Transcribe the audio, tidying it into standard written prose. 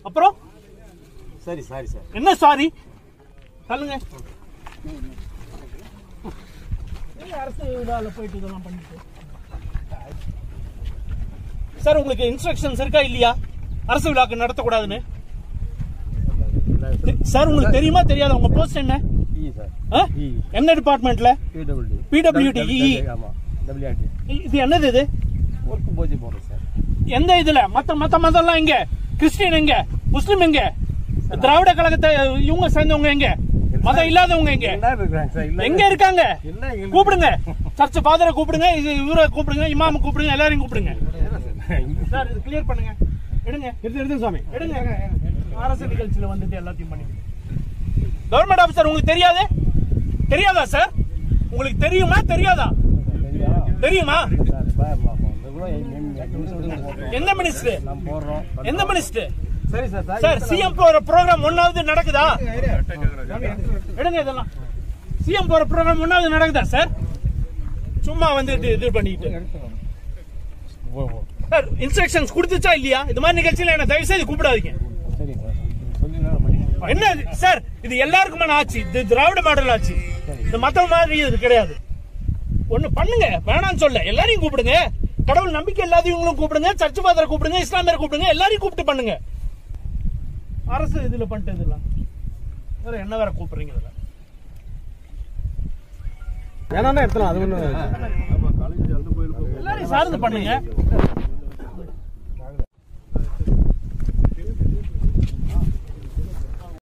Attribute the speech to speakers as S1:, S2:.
S1: அப்புறம்
S2: சரி sorry sir.
S1: என்ன சாரி சொல்லுங்க. அரசு விழாவில் போயிட்டு இதெல்லாம் பண்ணிட்டு சார் உங்களுக்கு இன்ஸ்ட்ரக்ஷன்ஸ் இருக்கா இல்லையா அரசு விழாக்கு நடத்தக்கூடாதுன்னு? சார் உங்களுக்கு தெரியுமா தெரியாத உங்க போஸ்ட் என்ன? என்ன டிபார்ட்மெண்ட்ல? பிடபிள்யூடி. இது என்னது? இது
S2: ஒர்க் போஜி போடுறோம் சார்.
S1: எந்த இதுல மத்த மதம்லாம் எங்க? கிறிஸ்டியன் எங்க? முஸ்லிம் எங்க? திராவிட கழகத்தை இவங்க சேர்ந்தவங்க எங்க? மதம் இல்லாதவங்க எங்க எங்க இருக்காங்க? கூப்பிடுங்க. சர்ச் ஃபாதரை கூப்பிடுங்க, இவரை கூப்பிடுங்க, இமாம கூப்பிடுங்க, எல்லாரையும் கூப்பிடுங்க. சார் இது கிளியர் பண்ணுங்க. எடுங்க எடுத்து சாமி எடுங்க. அரசு நிகழ்ச்சியில வந்துட்டு எல்லாத்தையும் பண்ணி கவர்மெண்ட் ஆபீசர் உங்களுக்கு தெரியாது? தெரியாதா சார்? உங்களுக்கு தெரியுமா தெரியாதா? தெரியுமா? எந்த மினிஸ்டர்? எந்த மினிஸ்டர்?
S2: சரி சார்.
S1: சார் சிஎம் போற ப்ரோக்ராம் ஒன்னாவது நடக்குதா? எடுங்க இதெல்லாம். சிஎம் போற ப்ரோக்ராம் ஒன்னாவது நடக்குதா சார்? சும்மா வந்து இது பண்ணிட்டு சார் இன்ஸ்ட்ரக்ஷன்ஸ் கொடுத்துச்சா இல்லையா? இது மாதிரி நிகழ்ச்சியில என்ன தயவு செய்து கூப்பிடாதீங்க. என்ன சார் இது எல்லாருக்குமான ஆட்சி, இது திராவிட மாடல் ஆட்சி. இது மத்த மாதிரி இது கிடையாது. ஒண்ணு பண்ணுங்க, வேணான்னு சொல்ல, எல்லாரையும் கூப்பிடுங்க. கடவுள் நம்பிக்கை இல்லாதவங்களும் கூப்பிடுங்க, சர்ச் ஃபாதரை கூப்பிடுங்க, இஸ்லாமியரை கூப்பிடுங்க, எல்லாரையும் கூப்பிட்டு பண்ணுங்க. அரசு இதுல பண்ணிட்டு இதெல்லாம் வேற என்ன வேற கூப்பிடுறீங்க?
S2: வேணாம்னா எடுத்துலாம். அது ஒண்ணு
S1: எல்லாரையும் சார்ந்து பண்ணுங்க.